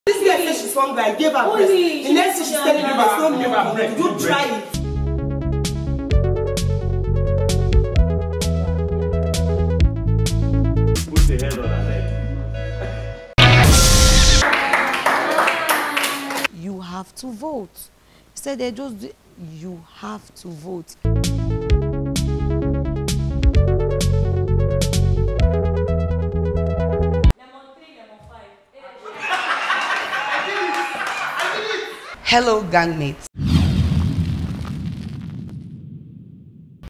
This girl said she's hungry. I gave her breast. The next thing she's telling me there's no milk. You try it. Put the head on her neck. You have to vote. He said they just you have to vote. Hello, gangmates.